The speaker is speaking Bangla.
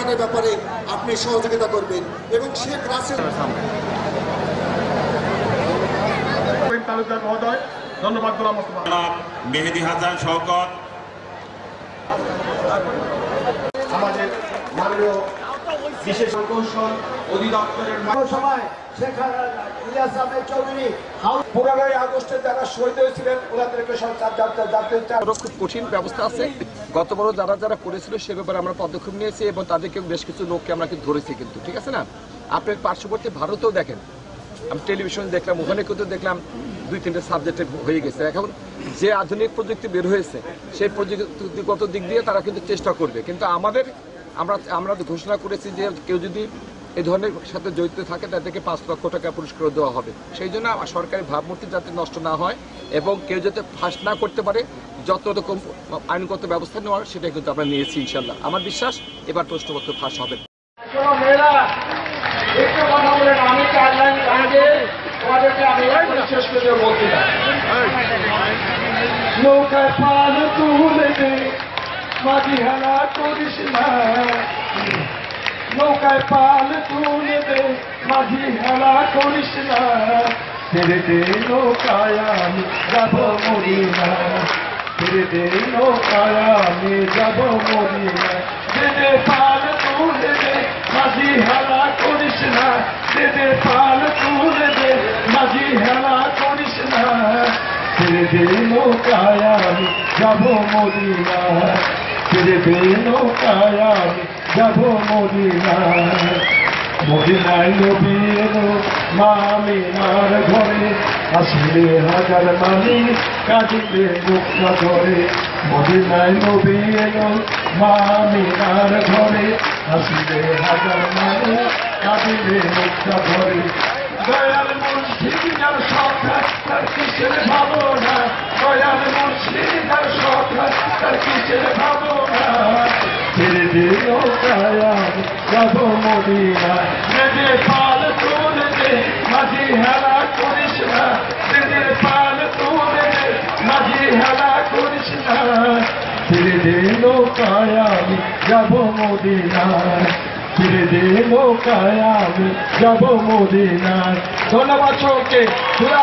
নির্মাণের ব্যাপারে আপনি সহযোগিতা করবেন এবং শেখ রাসেল তালুকদার মহোদয় ধন্যবাদ। মেহেদি হাসান শওকত আমাদের মাননীয় বিশেষ প্রকৌশল অধিদপ্তরের সময় শেখ ইলিয়াস আহমেদ চৌধুরী 15 আগস্টে যারা শহীদ হয়েছিলেন ওনাদেরকে খুব কঠিন ব্যবস্থা আছে। গত বড় যারা করেছিল সে ব্যাপারে আমরা পদক্ষেপ নিয়েছি এবং তাদেরকে বেশ কিছু লোককে আমরা কিন্তু ধরেছি কিন্তু, ঠিক আছে না? আপনার পার্শ্ববর্তী ভারতেও দেখেন, আমি টেলিভিশনে দেখলাম, ওখানে কিন্তু দেখলাম 2-3টে সাবজেক্টে হয়ে গেছে। এখন যে আধুনিক প্রযুক্তি বের হয়েছে সেই প্রযুক্তিগত দিক দিয়ে তারা কিন্তু চেষ্টা করবে, কিন্তু আমরা ঘোষণা করেছি যে কেউ যদি এই ধরনের সাথে জড়িত থাকে তাদেরকে 5 লক্ষ টাকা পুরস্কার দেওয়া হবে। সেই জন্য সরকারি ভাবমূর্তি যাতে নষ্ট না হয় এবং কেউ যাতে ফাঁস না করতে পারে যত রকম আইনগত ব্যবস্থা নেওয়ার সেটা কিন্তু আমরা নিয়েছি ইনশাল্লাহ। আমার বিশ্বাস এবার প্রশ্নপত্র ফাঁস হবে। নৌকায় পাল তুলে দে মাঝি হেলা করিস না, নৌকায় পাল তুলে দে মাঝি হেলা করিস না, ছেড়ে দে নৌকায় আমি যাব মদিনা, ছেড়ে দে নৌকায় আমি যাব মদিনা, দে পাল তুলে দে মাঝি হেলা করিস না, দে পাল তুলে দে মাঝি হেলা করিস না, ছেড়ে দে নৌকায় আমি যাব মদিনা, ছেড়ে দে নৌকায় আমি যাব মদিনা। মদিনায় নবী এলো মা আমিনার ঘরে, আসলে হাজার মানি কাঁদিলে মুক্তা ধরে। মদিনায় নবী এলো মা আমিনার ঘরে, আসলে হাজার মানি কাঁদিলে মুক্তা ধরে। দয়াল মুর্শিদ যার শখ তার কিসের ভাবনা, দয়াল মুর্শিদ যার শখ তার কিসের ভাবনা, ছেড়ে দে নৌকায় আমি যাব মদিনা, দে পাল তুলে দে মাঝি হেলা করিস না, দে পাল তুলে দে মাঝি হেলা করিস না, ছেড়ে দে নৌকায় আমি যাব মদিনা, ছেড়ে দে নৌকায় আমি যাব মদিনা। ধন্যবাদ সবকে।